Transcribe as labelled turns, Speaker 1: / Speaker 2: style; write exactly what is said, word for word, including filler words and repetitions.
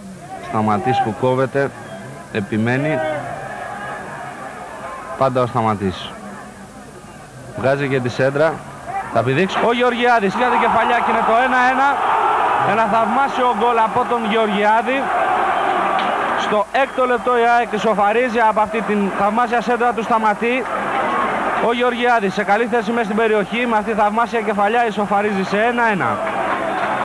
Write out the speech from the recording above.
Speaker 1: Σταματής που κόβεται, επιμένει. Πάντα ο Σταματής. Βγάζει και τη σέντρα. Θα πηδήξει ο Γεωργιάδης για την κεφαλιά και είναι το ένα ένα. Ένα θαυμάσιο γκολ από τον Γεωργιάδη. Στο έκτο λεπτό η ΑΕΚ ισοφαρίζει από αυτή την θαυμάσια σέντρα του Σταματή. Ο Γεωργιάδης σε καλή θέση μέσα στην περιοχή με αυτή τη θαυμάσια κεφαλιά ισοφαρίζει σε ένα ένα.